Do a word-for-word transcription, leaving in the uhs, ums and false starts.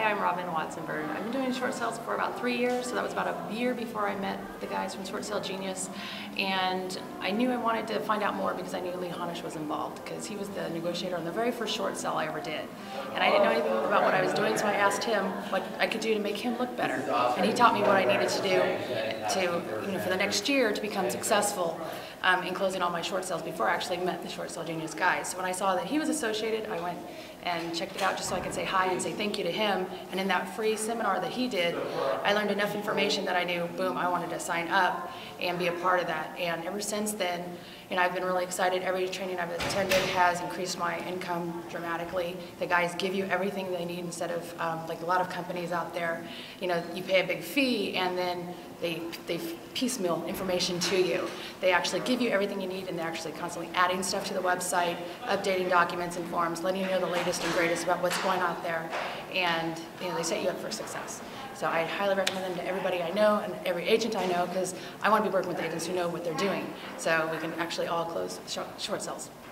I'm Robin Watsonberg. I've been doing short sales for about three years, so that was about a year before I met the guys from Short Sale Genius. And I knew I wanted to find out more because I knew Lee Honish was involved, because he was the negotiator on the very first short sale I ever did. And I didn't know anything about what I was doing, so I asked him what I could do to make him look better. And he taught me what I needed to do to, you know, for the next year to become successful um, in closing all my short sales before I actually met the Short Sale Genius guys. So when I saw that he was associated, I went and checked it out just so I could say hi and say thank you to him. And in that free seminar that he did, I learned enough information that I knew, boom, I wanted to sign up and be a part of that. And ever since then, you know, I've been really excited. Every training I've attended has increased my income dramatically. The guys give you everything they need instead of um, like a lot of companies out there. You know, you pay a big fee and then they they piecemeal information to you. They actually give you everything you need, and they're actually constantly adding stuff to the website, updating documents and forms, letting you know the latest and greatest about what's going on there, and you know, they set you up for success. So I highly recommend them to everybody I know and every agent I know, because I want to be working with agents who know what they're doing, so we can actually all close short, short sales.